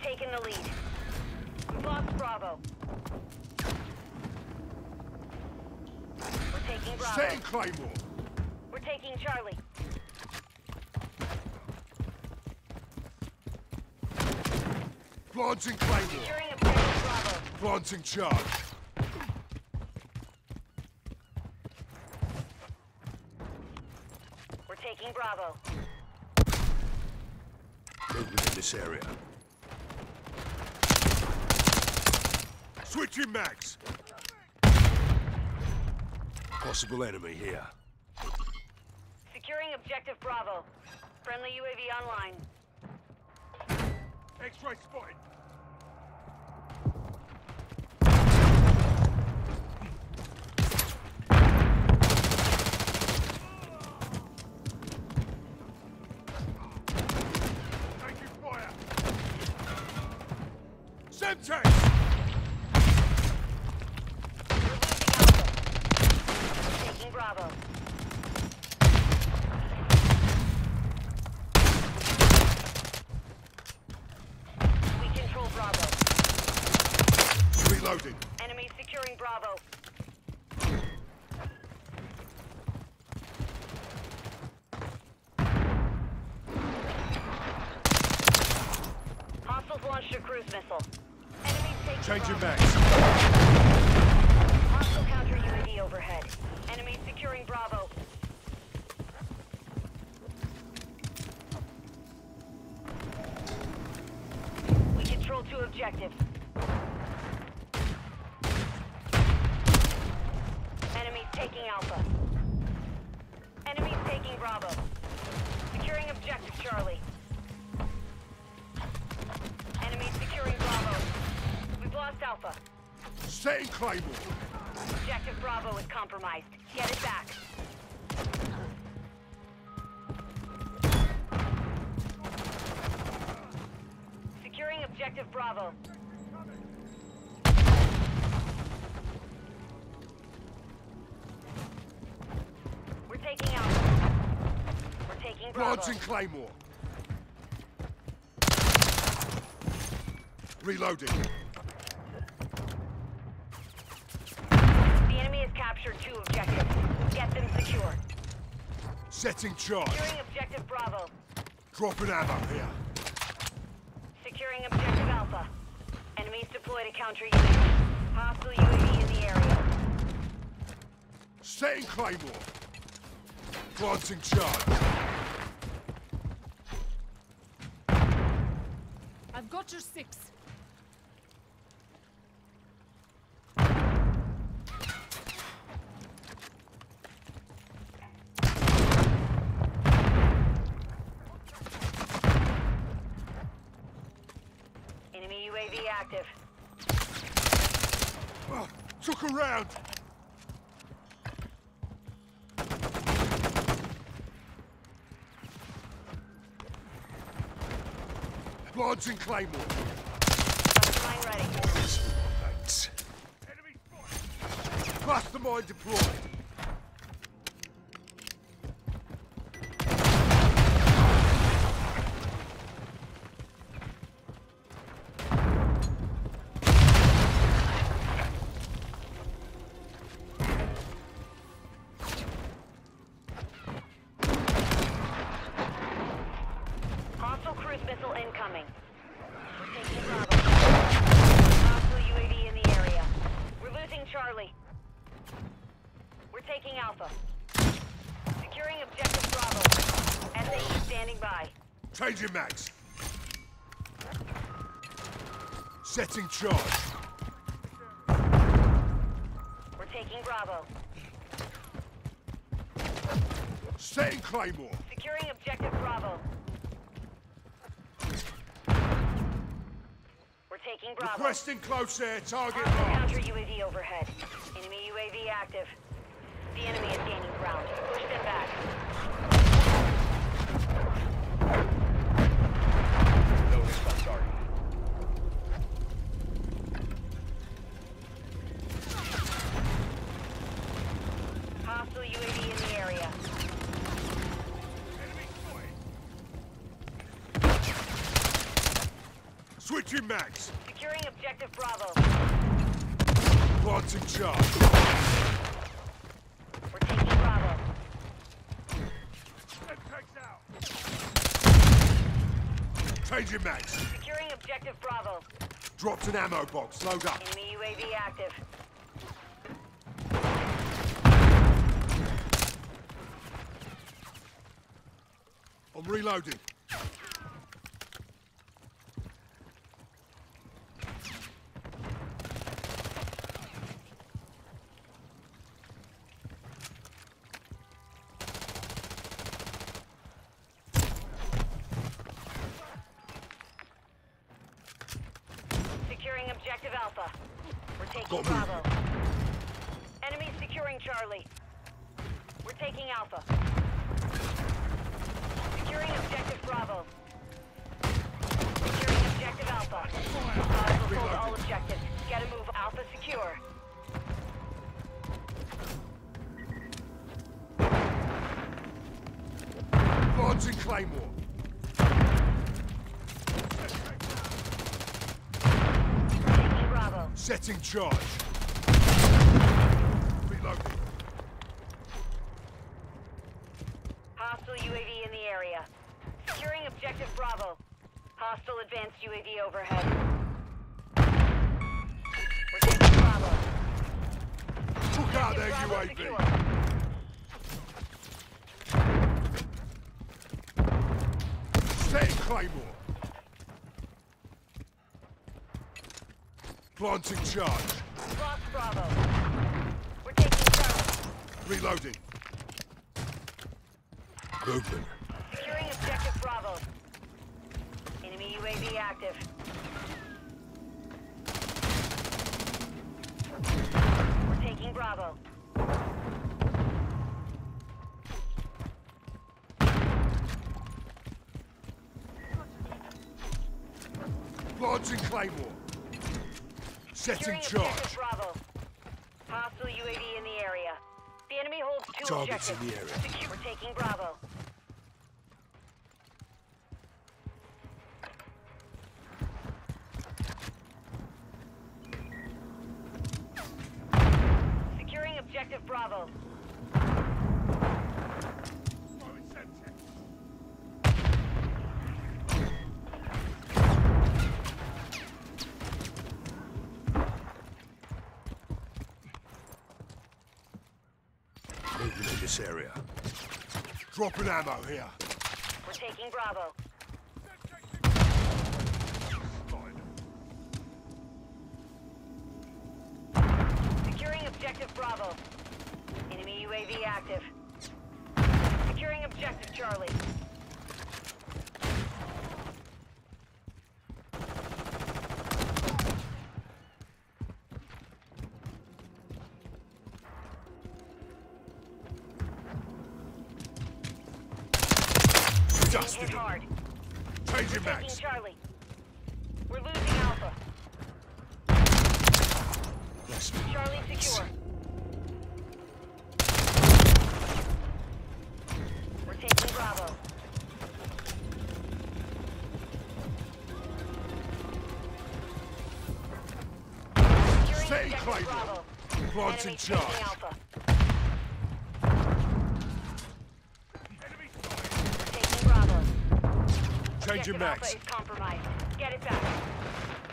taken the lead. We've lost Bravo. We're taking Bravo. Stay in Claymore. We're taking Charlie. Planting Claymore. Securing objective Bravo. Planting charge. We're taking Bravo. Movement in this area. Switching mags. Possible enemy here. Securing objective Bravo. Friendly UAV online. X-ray spotted. Taking fire. Semtex! Taking Bravo. We control Bravo. Reloading. Enemy securing Bravo. Hostiles launched a cruise missile. Enemies taking Changing Bravo. mags. Hostile counter UAV overhead. Enemies securing Bravo. We control 2 objectives. Enemies taking Alpha. Enemies taking Bravo. Securing objective Charlie. Enemies securing Bravo. We've lost Alpha. Stay in Claymore. Objective Bravo is compromised. Get it back. Securing objective Bravo. We're taking Alpha. We're taking Bravo. Planting Claymore. Reloading. The enemy has captured 2 objectives. Get them secure. Setting charge. Securing objective Bravo. Dropping ammo here. Securing objective Alpha. Enemies deployed a counter UAV. Hostile UAV in the area. Stay in Claymore. Planting charge. I've got your 6. Enemy UAV active. Took a round. Planting Claymore. Mine ready. Thanks. Enemy spotted. Cluster mine deployed. Hostile cruise missile incoming. We're taking Bravo. Hostile UAV in the area. We're losing Charlie. We're taking Alpha. Securing objective Bravo. SAE standing by. Changing mags. Setting charge. We're taking Bravo. Stay in Claymore. Securing objective Bravo. We're taking Bravo. Requesting close air target Hostile marked. counter UAV overhead. Enemy UAV active. The enemy is gaining ground. Push them back. No response target. Hostile UAV in the area. Changing mags. Securing objective Bravo. Planting charge. We're taking Bravo. Changing mags. Securing objective Bravo. Dropped an ammo box. Load up. Enemy UAV active. I'm reloading. Securing objective Alpha. We're taking Got Bravo. Enemy securing Charlie. We're taking Alpha. Securing objective Bravo. Securing objective Alpha. Hostiles will hold all objectives. Get a move. Alpha secure. Planting Claymore. Taking Bravo. Setting charge. Reloading. Hostile UAV in the area. Securing objective Bravo. Hostile advanced UAV overhead. We're taking Bravo. Took out their Bravo UAV. secure. Setting Claymore. Planting charge. Lost Bravo. We're taking Charlie. Reloading. Movement. Securing objective Bravo. Enemy UAV active. We're taking Bravo. Planting Claymore. Setting Securing charge. objective Bravo. Hostile UAV in the area. The enemy holds two Targets objectives. in the area. Secure. We're taking Bravo. Securing objective Bravo. Moving in this area. Dropping ammo here. We're taking Bravo. Securing objective Bravo. Enemy UAV active. Securing objective Charlie. Dusted Hit them. hard. Changing Taking mags. Charlie. We're losing Alpha. Bless me. Charlie secure. We're taking Bravo. Securing Setting objective Claymore. Bravo. Planting Enemy charge. taking Alpha. We're taking Bravo. Changing Objective Alpha mags. is compromised. Get it back.